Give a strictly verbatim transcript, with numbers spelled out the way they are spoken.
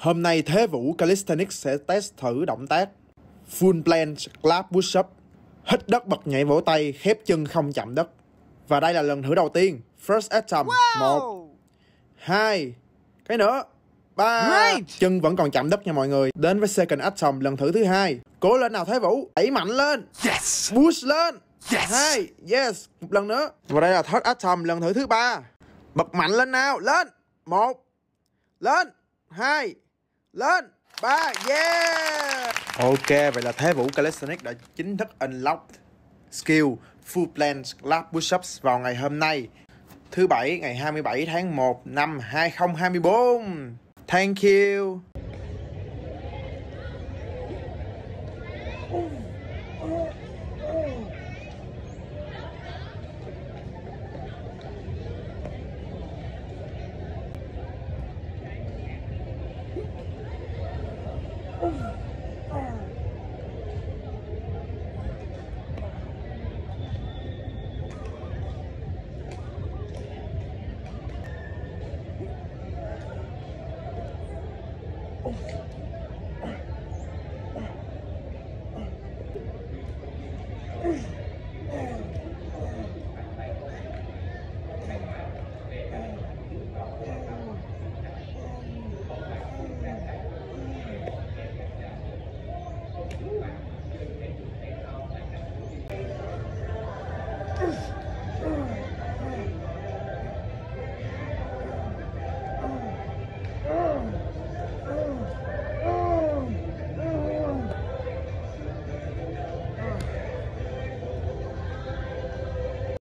Hôm nay Thế Vũ Calisthenics sẽ test thử động tác Full Planche Lat Push Up, hít đất bật nhảy vỗ tay, khép chân không chạm đất. Và đây là lần thử đầu tiên. First attempt. Wow. Một, hai, cái nữa, ba. Great. Chân vẫn còn chạm đất nha mọi người. Đến với second attempt, lần thử thứ hai. Cố lên nào Thế Vũ, đẩy mạnh lên. Yes. Push lên. Yes. Hai, yes, một lần nữa. Và đây là third attempt, lần thử thứ ba. Bật mạnh lên nào, lên. Một, lên, hai, lên, ba, yeah. Ok, vậy là Thế Vũ Calisthenics đã chính thức unlock skill Full Planche Lat Push-ups vào ngày hôm nay, thứ Bảy, ngày hai mươi bảy tháng một năm hai không hai tư. Thank you. Oh.